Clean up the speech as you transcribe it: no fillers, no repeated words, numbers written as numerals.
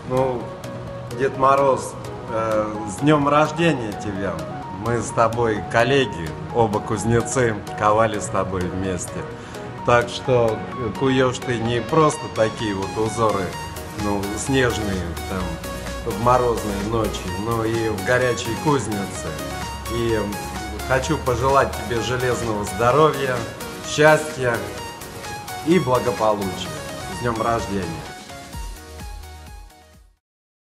Ну, Дед Мороз, с днем рождения тебя. Мы с тобой коллеги, оба кузнецы, ковали с тобой вместе. Так что куешь ты не просто такие вот узоры, ну, снежные там в морозные ночи, но и в горячей кузнице. И хочу пожелать тебе железного здоровья, счастья и благополучия. С днем рождения!